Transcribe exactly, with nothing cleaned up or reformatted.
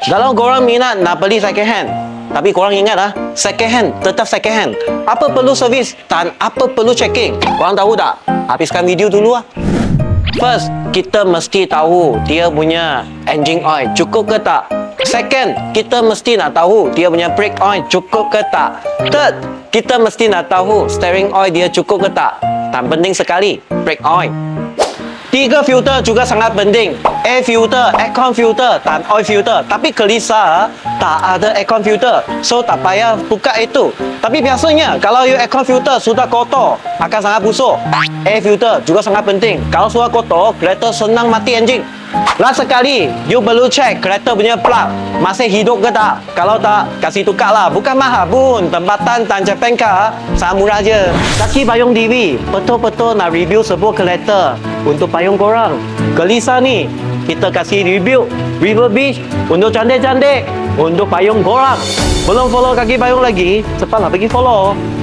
Kalau korang minat nak beli second hand, tapi korang ingat lah, second hand tetap second hand. Apa perlu servis dan apa perlu checking? Korang tahu tak? Habiskan video dulu lah. First, kita mesti tahu dia punya engine oil cukup ke tak. Second, kita mesti nak tahu dia punya brake oil cukup ke tak. Third, kita mesti nak tahu steering oil dia cukup ke tak. Dan penting sekali, brake oil. Tiga filter juga sangat penting. Air filter, aircon filter dan oil filter. Tapi Kelisa tak ada aircon filter, so tak payah buka itu. Tapi biasanya kalau you aircon filter sudah kotor, akan sangat busuk. Air filter juga sangat penting. Kalau sudah kotor, kereta senang mati enjin. Last sekali, you perlu check kereta punya plug masih hidup ke tak. Kalau tak, kasih tukar lah. Bukan mahal pun. Tempatan dan Japanka sangat murah je. Kaki Payung T V betul-betul nak review sebuah kereta untuk payung korang. Kelisa ni, kita kasih review River Beach untuk cantik-cantik untuk payung korang. Belum follow Kaki Payung lagi, cepatlah pergi follow.